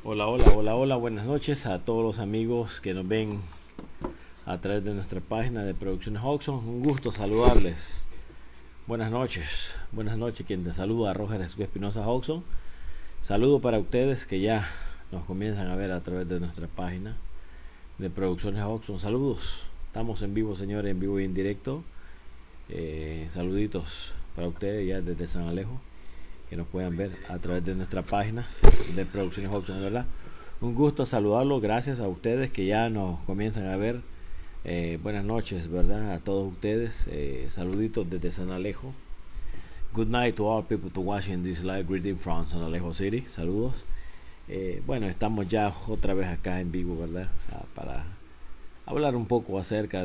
Hola, hola, hola, hola, buenas noches a todos los amigos que nos ven a través de nuestra página de Producciones Oxon. Un gusto saludarles. Buenas noches, quien te saluda, Roger Jesús Espinosa Oxon. Saludo para ustedes que ya nos comienzan a ver a través de nuestra página de Producciones Oxon. Saludos, estamos en vivo, señores, en vivo y en directo. Saluditos para ustedes ya desde San Alejo, que nos puedan ver a través de nuestra página de Producciones Oxon, ¿verdad? Un gusto saludarlos, gracias a ustedes que ya nos comienzan a ver. Buenas noches, ¿verdad? A todos ustedes. Saluditos desde San Alejo. Good night to all people to watching this live greeting from San Alejo City. Saludos. Bueno, estamos ya otra vez acá en vivo, ¿verdad? Para hablar un poco acerca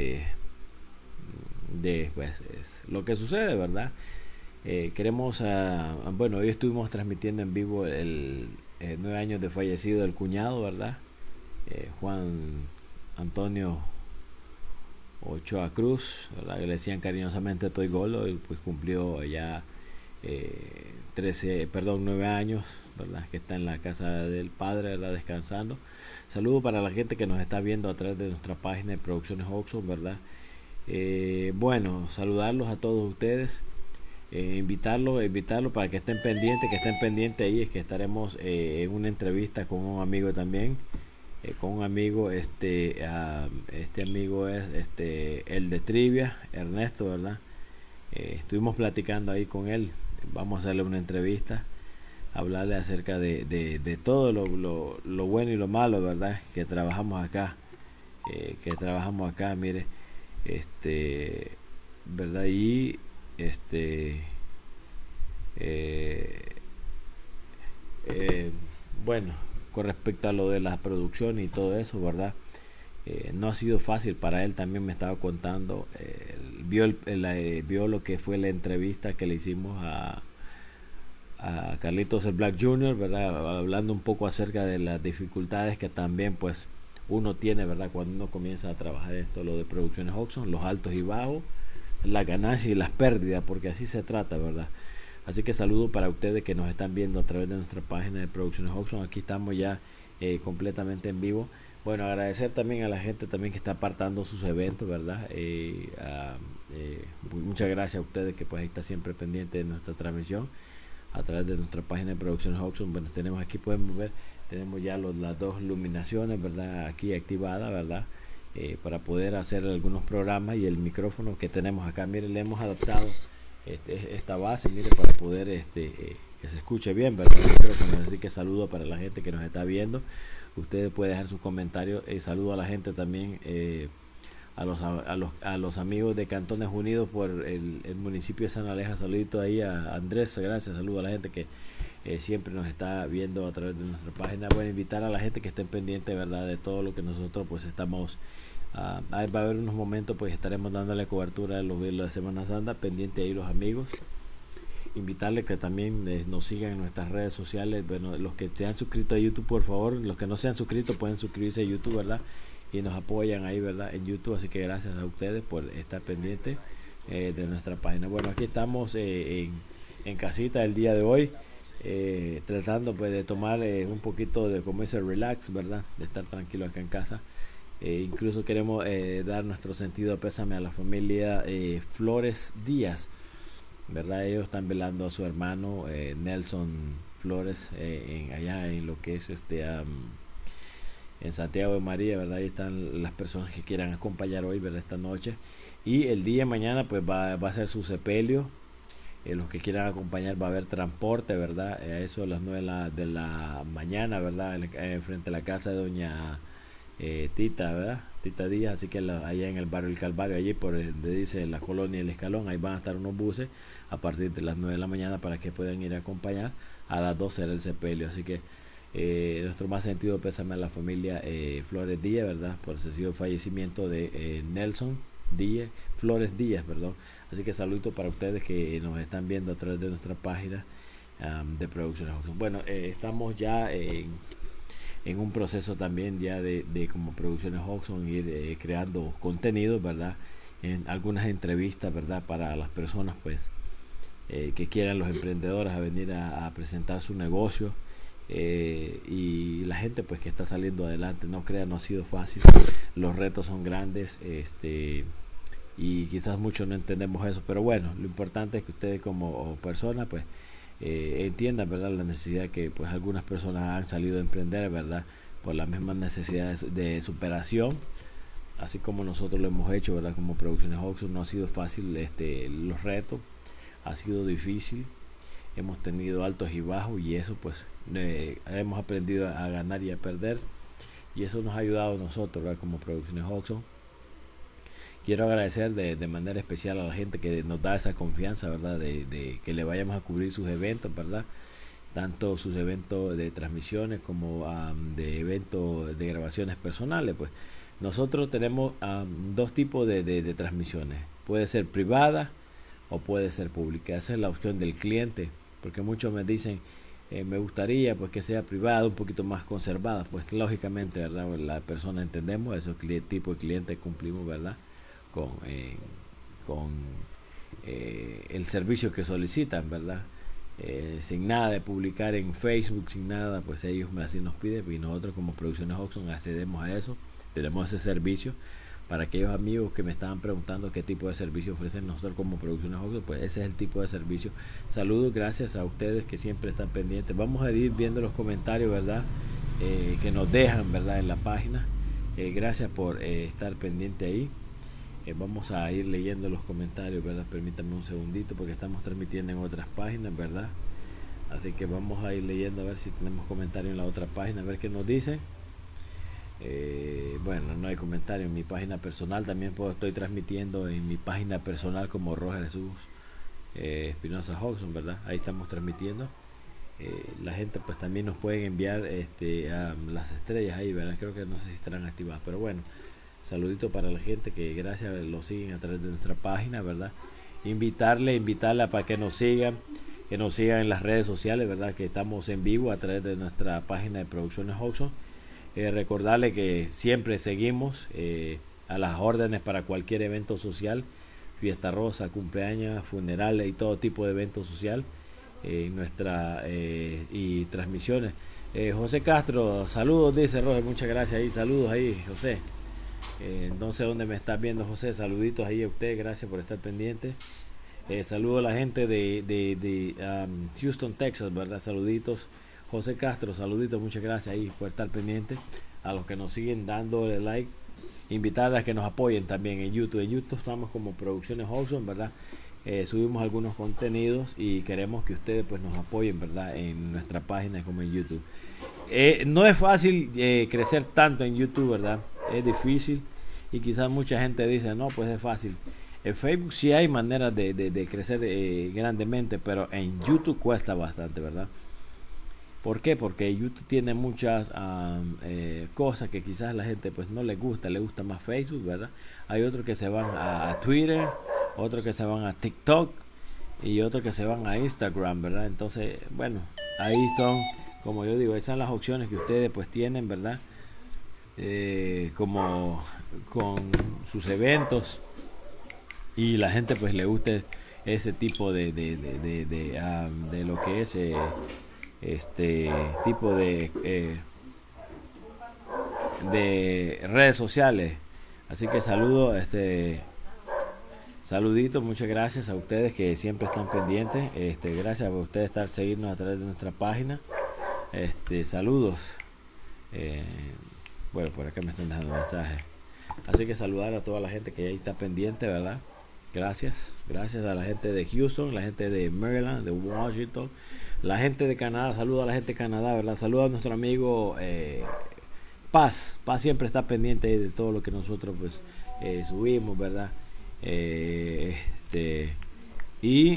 de pues, lo que sucede, ¿verdad? Queremos, bueno, hoy estuvimos transmitiendo en vivo el 9 años de fallecido del cuñado, ¿verdad? Juan Antonio Ochoa Cruz, ¿verdad? Que le decían cariñosamente Toy Golo, y pues cumplió ya 9 años, ¿verdad? Que está en la casa del padre, ¿verdad? Descansando. Saludo para la gente que nos está viendo a través de nuestra página de Producciones Oxxo, ¿verdad? Bueno, saludarlos a todos ustedes. Invitarlo para que estén pendientes ahí, es que estaremos en una entrevista con un amigo también, con un amigo, este amigo es el de Trivia, Ernesto, ¿verdad? Estuvimos platicando ahí con él, vamos a hacerle una entrevista, hablarle acerca de todo lo bueno y lo malo, ¿verdad? Que trabajamos acá, mire, este, ¿verdad? Y este, eh, eh, bueno, con respecto a lo de la producción y todo eso, ¿verdad? No ha sido fácil para él, también me estaba contando, vio lo que fue la entrevista que le hicimos a Carlitos el Black Jr., ¿verdad? Hablando un poco acerca de las dificultades que también pues uno tiene, ¿verdad? Cuando uno comienza a trabajar esto, lo de Producciones Oxxon, los altos y bajos, las ganancias y las pérdidas, porque así se trata, ¿verdad? Así que saludo para ustedes que nos están viendo a través de nuestra página de Producciones Oxxon. Aquí estamos ya completamente en vivo. Bueno, agradecer también a la gente también que está apartando sus eventos, ¿verdad? Muchas gracias a ustedes que pues está siempre pendiente de nuestra transmisión a través de nuestra página de Producciones Oxxon. Bueno, tenemos aquí, podemos ver, tenemos ya las dos luminaciones, ¿verdad? Aquí activadas, ¿verdad? Para poder hacer algunos programas, y el micrófono que tenemos acá, miren, le hemos adaptado esta base, mire, para poder que se escuche bien, ¿verdad? Así que saludo para la gente que nos está viendo. Ustedes pueden dejar sus comentarios. Saludo a la gente también, a los amigos de Cantones Unidos por el municipio de San Aleja. Saludito ahí a Andrés, gracias. Saludo a la gente que siempre nos está viendo a través de nuestra página. Bueno, invitar a la gente que estén pendiente, ¿verdad? De todo lo que nosotros pues estamos. Va a haber unos momentos pues estaremos dándole cobertura a los de Semana Santa, pendiente ahí los amigos. Invitarles que también nos sigan en nuestras redes sociales. Bueno, los que se han suscrito a YouTube, por favor, los que no se han suscrito pueden suscribirse a YouTube, ¿verdad? Y nos apoyan ahí, ¿verdad? En YouTube. Así que gracias a ustedes por estar pendientes de nuestra página. Bueno, aquí estamos en casita el día de hoy, tratando pues de tomar un poquito de, como dice, relax, ¿verdad? De estar tranquilo acá en casa. Incluso queremos dar nuestro sentido de pésame a la familia Flores Díaz, ¿verdad? Ellos están velando a su hermano Nelson Flores, allá en lo que es en Santiago de María, ¿verdad? Ahí están las personas que quieran acompañar hoy, ¿verdad? Esta noche. Y el día de mañana pues va a ser su sepelio. Los que quieran acompañar, va a haber transporte, ¿verdad? A eso a las 9 de la mañana, ¿verdad? Frente a la casa de doña Tita, ¿verdad? Tita Díaz. Así que allá en el barrio El Calvario, allí por donde dice la colonia El Escalón, ahí van a estar unos buses a partir de las 9 de la mañana para que puedan ir a acompañar. A las 12 era el sepelio. Así que nuestro más sentido pésame a la familia Flores Díaz, ¿verdad? Por el sencillo fallecimiento de Nelson Díaz, Flores Díaz, perdón. Así que saludo para ustedes que nos están viendo a través de nuestra página de Producciones Oxxon. Bueno, estamos ya en un proceso también ya de como Producciones Oxxon, ir creando contenidos, ¿verdad? En algunas entrevistas, ¿verdad? Para las personas pues que quieran, los emprendedores, a venir a presentar su negocio. y la gente pues que está saliendo adelante. No crean, no ha sido fácil, los retos son grandes, y quizás muchos no entendemos eso, pero bueno, lo importante es que ustedes como personas pues entiendan, verdad, la necesidad que pues algunas personas han salido a emprender, verdad, por las mismas necesidades de superación, así como nosotros lo hemos hecho, verdad, como Producciones Oxxo. No ha sido fácil los retos, ha sido difícil, hemos tenido altos y bajos, y eso pues hemos aprendido a ganar y a perder, y eso nos ha ayudado a nosotros, ¿verdad? Como Producciones Oxxo. Quiero agradecer de manera especial a la gente que nos da esa confianza, verdad, de que le vayamos a cubrir sus eventos, verdad, tanto sus eventos de transmisiones como de eventos de grabaciones personales. Pues nosotros tenemos dos tipos de transmisiones, puede ser privada o puede ser pública. Esa es la opción del cliente, porque muchos me dicen, me gustaría pues que sea privada, un poquito más conservada. Pues lógicamente, verdad, la persona entendemos esos tipo de clientes, cumplimos, verdad, con el servicio que solicitan, verdad, sin nada de publicar en Facebook, sin nada, pues ellos así nos piden, y nosotros como Producciones Oxxo accedemos a eso, tenemos ese servicio. Para aquellos amigos que me estaban preguntando qué tipo de servicio ofrecen nosotros como Producciones Oxxo, pues ese es el tipo de servicio. Saludos, gracias a ustedes que siempre están pendientes. Vamos a ir viendo los comentarios, verdad, que nos dejan, verdad, en la página. Gracias por estar pendiente ahí. Vamos a ir leyendo los comentarios, verdad. Permítanme un segundito porque estamos transmitiendo en otras páginas, verdad. Así que vamos a ir leyendo a ver si tenemos comentarios en la otra página, a ver qué nos dicen. Bueno, no hay comentario en mi página personal. También estoy transmitiendo en mi página personal como Roger Jesús Espinosa Hodgson, verdad. Ahí estamos transmitiendo. La gente pues también nos pueden enviar a las estrellas ahí, verdad. Creo que no sé si estarán activadas, pero bueno, saludito para la gente que gracias lo siguen a través de nuestra página, verdad. Invitarla para que nos sigan en las redes sociales, verdad, que estamos en vivo a través de nuestra página de Producciones Hodgson. Recordarle que siempre seguimos a las órdenes para cualquier evento social, fiesta rosa, cumpleaños, funerales y todo tipo de evento social, y transmisiones. José Castro, saludos, dice Roger, muchas gracias ahí, saludos ahí, José. No sé dónde me estás viendo, José, saluditos ahí a usted, gracias por estar pendiente. Saludo a la gente de Houston, Texas, verdad, saluditos. José Castro, saluditos, muchas gracias ahí por estar pendiente. A los que nos siguen dándole like, invitarles a que nos apoyen también en YouTube. En YouTube estamos como Producciones Hodgson, verdad. Subimos algunos contenidos y queremos que ustedes pues nos apoyen, verdad, en nuestra página como en YouTube. No es fácil crecer tanto en YouTube, verdad. Es difícil y quizás mucha gente dice, no, pues es fácil. En Facebook sí hay maneras de crecer grandemente, pero en YouTube cuesta bastante, verdad. ¿Por qué? Porque YouTube tiene muchas cosas que quizás a la gente pues no le gusta más Facebook, ¿verdad? Hay otros que se van a Twitter, otros que se van a TikTok y otros que se van a Instagram, ¿verdad? Entonces, bueno, ahí son, como yo digo, esas son las opciones que ustedes pues tienen, ¿verdad? Como con sus eventos y la gente pues le guste ese tipo de lo que es tipo de redes sociales. Así que saluditos, muchas gracias a ustedes que siempre están pendientes. Gracias por ustedes estar seguirnos a través de nuestra página. Saludos. Bueno, por acá me están dejando mensajes. Así que saludar a toda la gente que ahí está pendiente, ¿verdad? Gracias a la gente de Houston, la gente de Maryland, de Washington, la gente de Canadá. Saludo a la gente de Canadá, ¿verdad? Saludo a nuestro amigo Paz siempre está pendiente de todo lo que nosotros pues subimos, ¿verdad? Y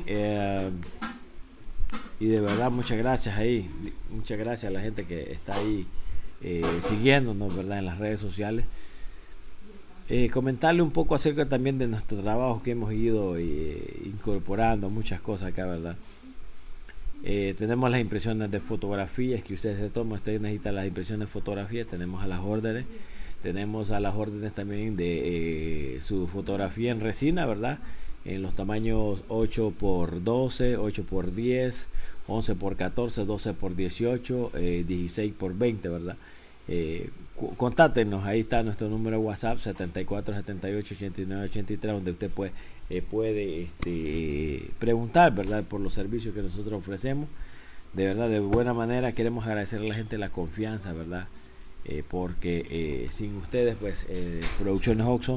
de verdad muchas gracias ahí, muchas gracias a la gente que está ahí siguiéndonos, ¿verdad? En las redes sociales. Comentarle un poco acerca también de nuestro trabajo que hemos ido incorporando muchas cosas acá, ¿verdad? Tenemos las impresiones de fotografías que ustedes se toman. Ustedes necesitan las impresiones de fotografías, tenemos a las órdenes también de su fotografía en resina, ¿verdad? en los tamaños 8 por 12, 8 por 10, 11 por 14, 12 por 18, 16 por 20, ¿verdad? Contáctenos, ahí está nuestro número de WhatsApp 74 78 89 83, donde usted puede preguntar, ¿verdad?, por los servicios que nosotros ofrecemos. De verdad, de buena manera queremos agradecer a la gente la confianza, ¿verdad? Porque sin ustedes, pues, Producciones Oxon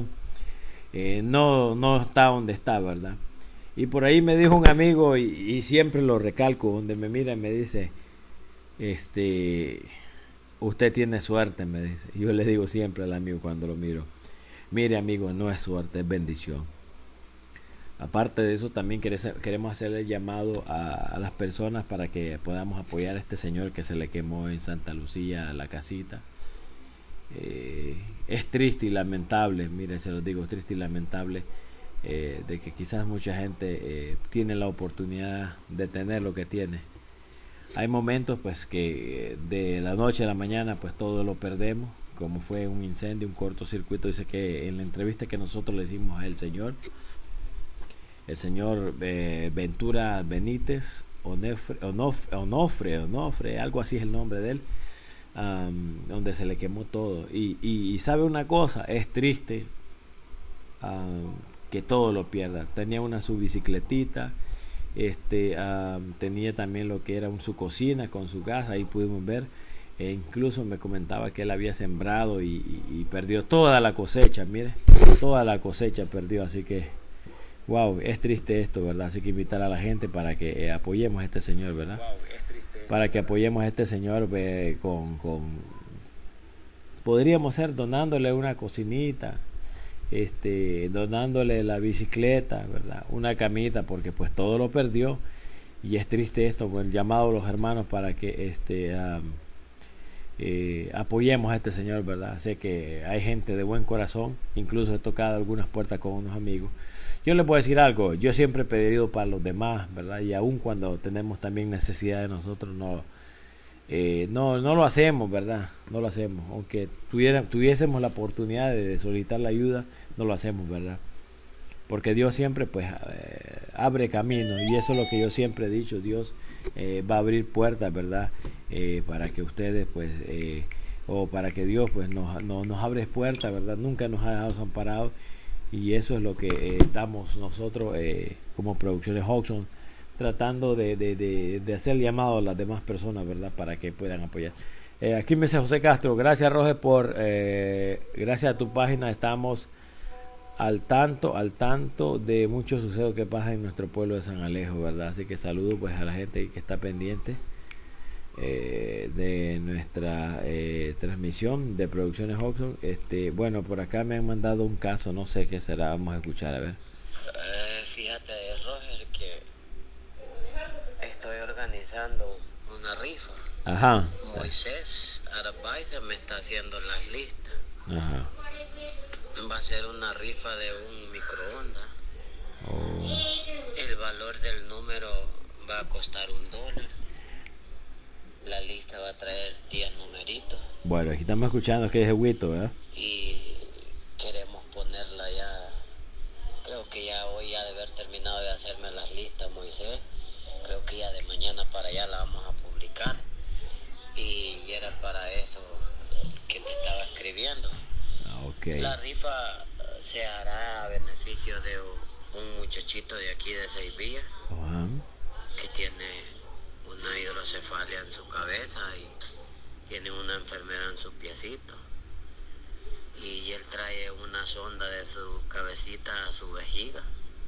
no está donde está, ¿verdad? Y por ahí me dijo un amigo, y siempre lo recalco, donde me mira y me dice, usted tiene suerte, me dice. Yo le digo siempre al amigo cuando lo miro, mire amigo, no es suerte, es bendición. Aparte de eso, también queremos hacerle llamado a las personas para que podamos apoyar a este señor que se le quemó en Santa Lucía la casita. Es triste y lamentable, miren, se los digo, triste y lamentable, de que quizás mucha gente tiene la oportunidad de tener lo que tiene. Hay momentos pues que de la noche a la mañana pues todo lo perdemos, como fue un incendio, un cortocircuito. Dice que en la entrevista que nosotros le hicimos al señor, el señor Ventura Benítez Onofre, algo así es el nombre de él, donde se le quemó todo. Y sabe una cosa, es triste que todo lo pierda. Tenía su bicicletita, tenía también lo que era su cocina con su gas, ahí pudimos ver. Incluso me comentaba que él había sembrado y perdió toda la cosecha, mire, toda la cosecha perdió. Así que wow, es triste esto, ¿verdad? Así que invitar a la gente para que apoyemos a este señor, ¿verdad? Wow, es triste esto, para que apoyemos a este señor podríamos ser donándole una cocinita, donándole la bicicleta, ¿verdad? Una camita, porque pues todo lo perdió. Y es triste esto, pues el llamado a los hermanos para que apoyemos a este señor, ¿verdad? Sé que hay gente de buen corazón, incluso he tocado algunas puertas con unos amigos. Yo les voy a decir algo, yo siempre he pedido para los demás, ¿verdad? Y aun cuando tenemos también necesidad de nosotros, no lo hacemos, ¿verdad? No lo hacemos, aunque tuviésemos la oportunidad de solicitar la ayuda, no lo hacemos, ¿verdad? Porque Dios siempre pues abre caminos, y eso es lo que yo siempre he dicho. Dios va a abrir puertas, ¿verdad? Para que ustedes pues o para que Dios pues nos abre puertas, ¿verdad? Nunca nos ha dejado desamparados, y eso es lo que estamos nosotros como Producciones Oxon tratando de hacer llamado a las demás personas, ¿verdad? Para que puedan apoyar. Aquí me dice José Castro, gracias Roger gracias a tu página estamos al tanto de muchos sucesos que pasan en nuestro pueblo de San Alejo, ¿verdad? Así que saludo pues a la gente que está pendiente de nuestra transmisión de Producciones Oxon. Bueno, por acá me han mandado un caso, no sé qué será, vamos a escuchar, a ver. Fíjate, Roger, que estoy organizando una rifa. Ajá. Moisés Arabaiza me está haciendo las listas. Ajá. Va a ser una rifa de un microondas. Oh. El valor del número va a costar $1. La lista va a traer 10 numeritos. Bueno, aquí estamos escuchando que es Huito, ¿verdad? Y queremos ponerla ya. Creo que ya hoy ya de haber terminado de hacerme las listas, Moisés. Creo que ya de mañana para allá la vamos a publicar. Y era para eso que te estaba escribiendo. Okay. La rifa se hará a beneficio de un muchachito de aquí de Sevilla, que tiene una hidrocefalia en su cabeza y tiene una enfermedad en su piecito. Y él trae una sonda de su cabecita a su vejiga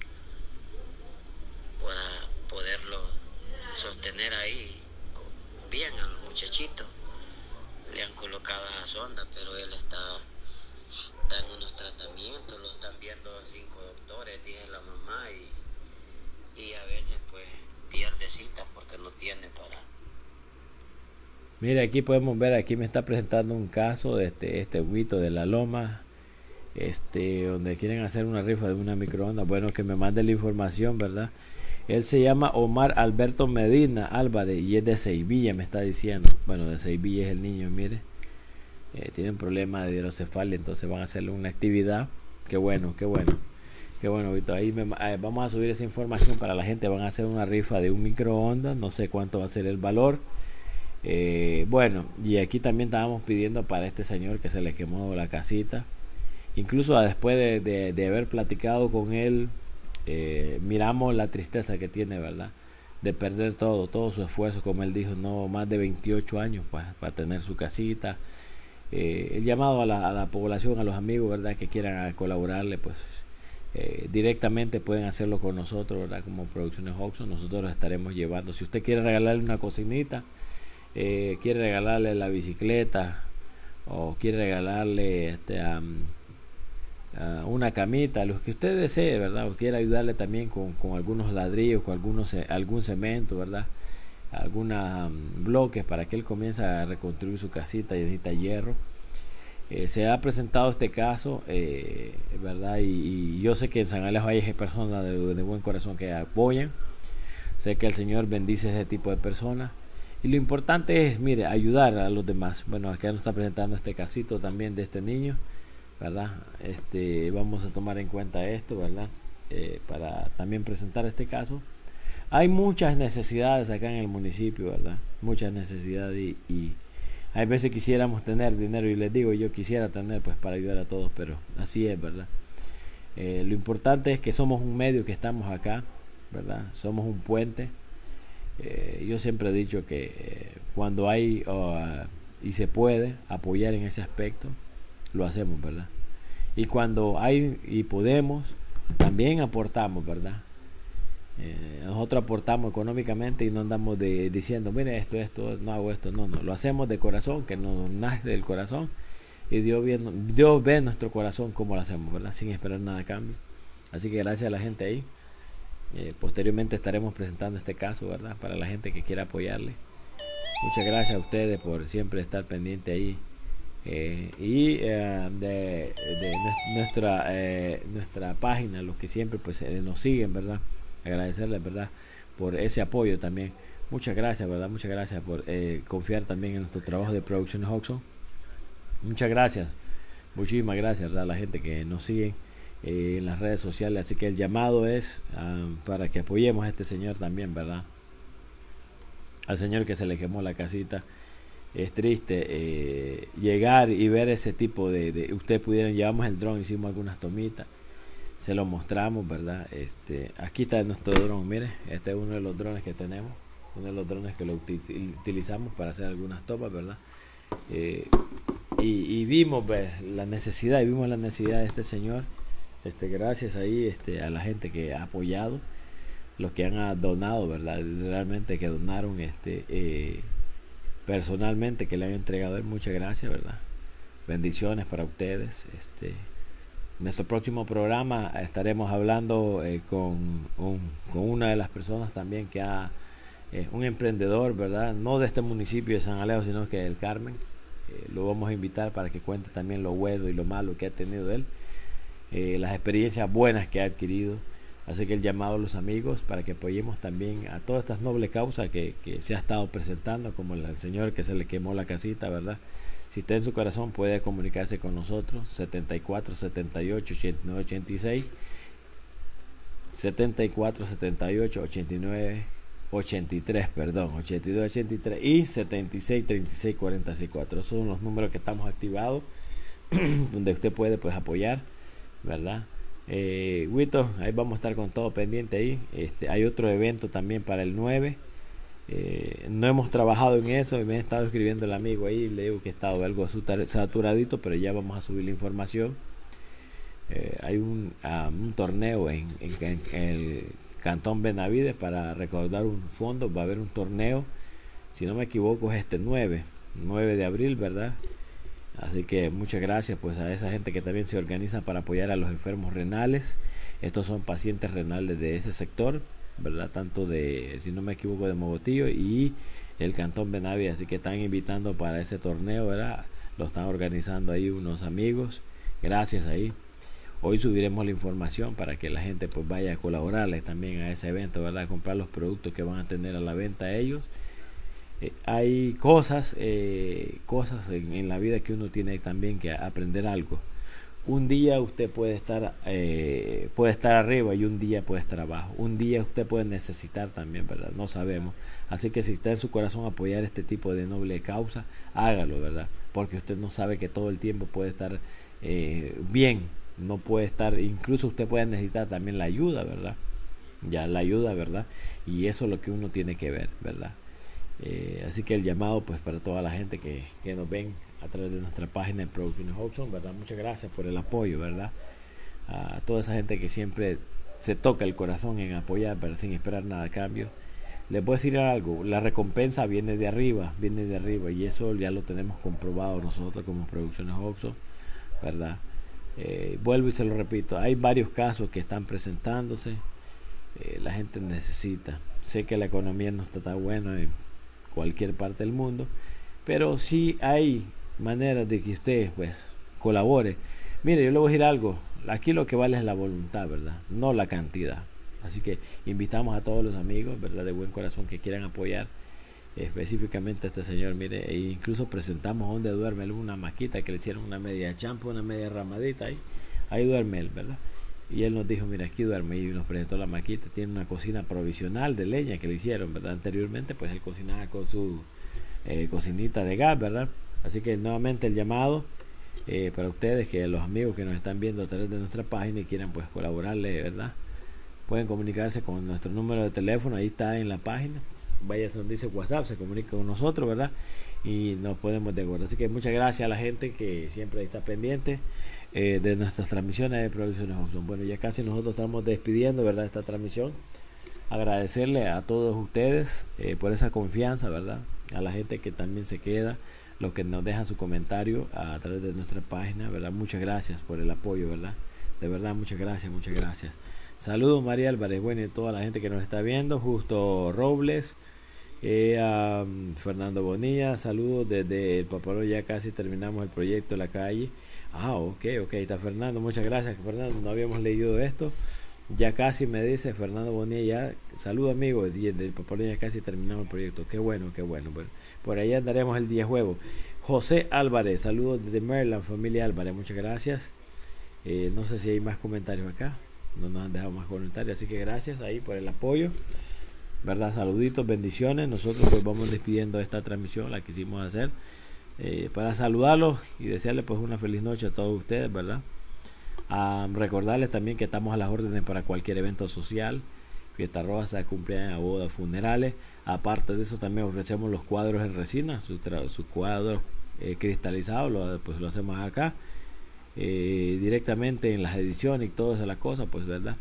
para poderlo sostener ahí bien al muchachito. Le han colocado esa sonda, pero él está en unos tratamientos, lo están viendo 5 doctores, dice la mamá, y a veces pues pierde citas porque no tiene para. Mire, aquí podemos ver, aquí me está presentando un caso de este Huito de la Loma, donde quieren hacer una rifa de una microondas. Bueno, que me mande la información, ¿verdad? Él se llama Omar Alberto Medina Álvarez y es de Sevilla, me está diciendo. Bueno, de Sevilla es el niño, mire. Tiene un problema de hidrocefalia, entonces van a hacerle una actividad. Qué bueno, qué bueno. Qué bueno, Vito. Ahí vamos a subir esa información para la gente. Van a hacer una rifa de un microondas. No sé cuánto va a ser el valor. Bueno, y aquí también estábamos pidiendo para este señor que se le quemó la casita. Incluso después de haber platicado con él, miramos la tristeza que tiene, ¿verdad? De perder todo su esfuerzo, como él dijo, no más de 28 años para tener su casita. El llamado a la población, a los amigos, ¿verdad? Que quieran colaborarle, pues directamente pueden hacerlo con nosotros, ¿verdad? Como Producciones Oxxo, nosotros los estaremos llevando. Si usted quiere regalarle una cocinita, quiere regalarle la bicicleta o quiere regalarle una camita, lo que usted desee, ¿verdad? O quiere ayudarle también con algunos ladrillos, con algún cemento, ¿verdad? Algunos bloques para que él comience a reconstruir su casita y necesita hierro. Se ha presentado este caso, ¿verdad? Y yo sé que en San Alejo hay personas de buen corazón que apoyan. Sé que el Señor bendice a ese tipo de personas. Y lo importante es, mire, ayudar a los demás. Bueno, acá nos está presentando este casito también de este niño, ¿verdad? Vamos a tomar en cuenta esto, ¿verdad? Para también presentar este caso. Hay muchas necesidades acá en el municipio, ¿verdad? Muchas necesidades y hay veces quisiéramos tener dinero y les digo, yo quisiera tener pues para ayudar a todos, pero así es, ¿verdad? Lo importante es que somos un medio que estamos acá, ¿verdad? Somos un puente. Yo siempre he dicho que cuando hay y se puede apoyar en ese aspecto, lo hacemos, ¿verdad? Y cuando hay y podemos, también aportamos, ¿verdad? Nosotros aportamos económicamente y no andamos diciendo, mire esto, no hago esto, no, lo hacemos de corazón, que nos nace del corazón y Dios ve en nuestro corazón cómo lo hacemos, ¿verdad? Sin esperar nada a cambio. Así que gracias a la gente ahí. Posteriormente estaremos presentando este caso, ¿verdad? Para la gente que quiera apoyarle. Muchas gracias a ustedes por siempre estar pendiente ahí. De nuestra página, los que siempre pues nos siguen, ¿verdad? Agradecerles, ¿verdad? Por ese apoyo también. Muchas gracias, ¿verdad? Muchas gracias por confiar también en nuestro trabajo de Producciones Oxxo. Muchas gracias. Muchísimas gracias, ¿verdad? A la gente que nos sigue en las redes sociales. Así que el llamado es para que apoyemos a este señor también, ¿verdad? Al señor que se le quemó la casita. Es triste llegar y ver ese tipo de ustedes pudieron, llevamos el dron, hicimos algunas tomitas, se lo mostramos, ¿verdad? Aquí está nuestro dron, mire, este es uno de los drones que tenemos, uno de los drones que lo utilizamos para hacer algunas tomas, ¿verdad? Y vimos la necesidad de este señor. Gracias ahí a la gente que ha apoyado, los que han donado, ¿verdad? Realmente que donaron personalmente, que le han entregado a él. Muchas gracias, ¿verdad? Bendiciones para ustedes. En nuestro próximo programa estaremos hablando con una de las personas también que un emprendedor, ¿verdad? No de este municipio de San Alejo, sino que del Carmen. Lo vamos a invitar para que cuente también lo bueno y lo malo que ha tenido él, las experiencias buenas que ha adquirido. Así que el llamado a los amigos para que apoyemos también a todas estas nobles causas que se ha estado presentando, como el señor que se le quemó la casita, ¿verdad? Si está en su corazón, puede comunicarse con nosotros, 74 78 89 86, 74 78 89 83, perdón, 82 83 y 76 36 46 4. Esos son los números que estamos activados, donde usted puede pues apoyar, ¿verdad? Wito, ahí vamos a estar con todo pendiente ahí. Hay otro evento también para el 9. No hemos trabajado en eso y me he estado escribiendo el amigo ahí, le digo que he estado algo saturadito, pero ya vamos a subir la información. Hay un torneo en el Cantón Benavides para recaudar un fondo. Va a haber un torneo, si no me equivoco es 9 de abril, ¿verdad? Así que muchas gracias pues a esa gente que también se organiza para apoyar a los enfermos renales. Estos son pacientes renales de ese sector, ¿verdad? Tanto de, si no me equivoco, de Mogotillo y el Cantón Benavides. Así que están invitando para ese torneo, ¿verdad? Lo están organizando ahí unos amigos. Gracias ahí. Hoy subiremos la información para que la gente pues vaya a colaborarles también a ese evento, ¿verdad? A comprar los productos que van a tener a la venta ellos. Hay cosas en la vida que uno tiene también que aprender algo. un día usted puede estar arriba y un día puede estar abajo. Un día usted puede necesitar también, ¿verdad? No sabemos. Así que si está en su corazón apoyar este tipo de noble causa, hágalo, ¿verdad? Porque usted no sabe que todo el tiempo puede estar bien. No puede estar, incluso usted puede necesitar también la ayuda, ¿verdad? Ya la ayuda, ¿verdad? Y eso es lo que uno tiene que ver, ¿verdad? Así que el llamado pues para toda la gente que nos ven a través de nuestra página en Producciones Hobson, ¿verdad? Muchas gracias por el apoyo, ¿verdad? A toda esa gente que siempre se toca el corazón en apoyar, ¿verdad? Sin esperar nada a cambio. Les voy a decir algo, la recompensa viene de arriba, y eso ya lo tenemos comprobado nosotros como Producciones Hobson, ¿verdad? Vuelvo y se lo repito, hay varios casos que están presentándose, la gente necesita. Sé que la economía no está tan buena en cualquier parte del mundo, pero sí hay maneras de que usted pues colabore. Mire, yo le voy a decir algo, aquí lo que vale es la voluntad, ¿verdad? No la cantidad. Así que invitamos a todos los amigos, ¿verdad? De buen corazón que quieran apoyar específicamente a este señor. Mire, e incluso presentamos donde duerme él, una maquita que le hicieron una media champa, una media ramadita ahí duerme él, ¿verdad? Y él nos dijo, mira, aquí duerme, y nos presentó la maquita. Tiene una cocina provisional de leña que le hicieron, ¿verdad? Anteriormente pues él cocinaba con su cocinita de gas, ¿verdad? Así que nuevamente el llamado para ustedes, que los amigos que nos están viendo a través de nuestra página y quieran pues colaborarle, ¿verdad? Pueden comunicarse con nuestro número de teléfono, ahí está en la página. Vaya donde dice WhatsApp, se comunica con nosotros, ¿verdad? Y nos ponemos de acuerdo. Así que muchas gracias a la gente que siempre está pendiente de nuestras transmisiones de Producciones Hobson. Bueno, ya casi nosotros estamos despidiendo, ¿verdad? Esta transmisión. Agradecerle a todos ustedes por esa confianza, ¿verdad? A la gente que también se queda, los que nos dejan su comentario a través de nuestra página, ¿verdad? Muchas gracias por el apoyo, ¿verdad? De verdad, muchas gracias, muchas gracias. Saludos María Álvarez, bueno, y toda la gente que nos está viendo, Justo Robles, a Fernando Bonilla, saludos desde el Papalón, ya casi terminamos el proyecto La Calle. Ok, está Fernando, muchas gracias Fernando, no habíamos leído esto, ya casi me dice Fernando Bonilla, ya, saludos amigos, desde el Papalón ya casi terminamos el proyecto, qué bueno, bueno, por ahí andaremos el día jueves. José Álvarez, saludos desde Maryland, familia Álvarez, muchas gracias. No sé si hay más comentarios acá, no nos han dejado más comentarios, así que gracias ahí por el apoyo, ¿verdad? Saluditos, bendiciones. Nosotros pues vamos despidiendo esta transmisión, la quisimos hacer para saludarlos y desearles pues una feliz noche a todos ustedes, ¿verdad? Recordarles también que estamos a las órdenes para cualquier evento social, fiesta rosa, cumpleaños, bodas, funerales. Aparte de eso también ofrecemos los cuadros en resina, sus cuadros cristalizados, pues lo hacemos acá directamente en las ediciones y todas esas cosas, pues, ¿verdad?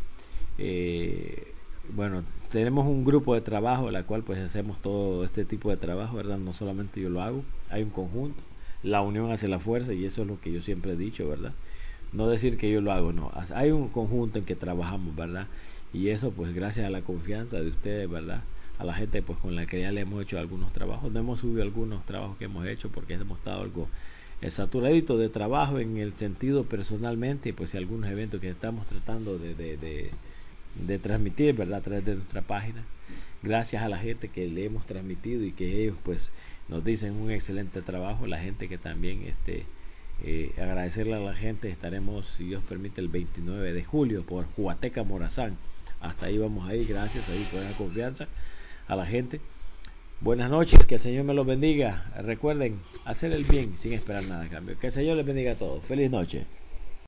Bueno, tenemos un grupo de trabajo en la cual pues hacemos todo este tipo de trabajo, ¿verdad? No solamente yo lo hago, hay un conjunto, la unión hace la fuerza, y eso es lo que yo siempre he dicho, ¿verdad? No decir que yo lo hago, no, hay un conjunto en que trabajamos, ¿verdad? Y eso pues gracias a la confianza de ustedes, ¿verdad? A la gente pues con la que ya le hemos hecho algunos trabajos, no hemos subido algunos trabajos que hemos hecho porque hemos estado algo saturadito de trabajo en el sentido personalmente, pues algunos eventos que estamos tratando de transmitir, ¿verdad? A través de nuestra página, gracias a la gente que le hemos transmitido y que ellos pues nos dicen un excelente trabajo, la gente que también agradecerle a la gente. Estaremos, si Dios permite, el 29 de julio por Huateca Morazán, hasta ahí vamos a ir, gracias ahí por la confianza a la gente. Buenas noches, que el Señor me los bendiga. Recuerden hacer el bien sin esperar nada a cambio. Que el Señor les bendiga a todos. Feliz noche.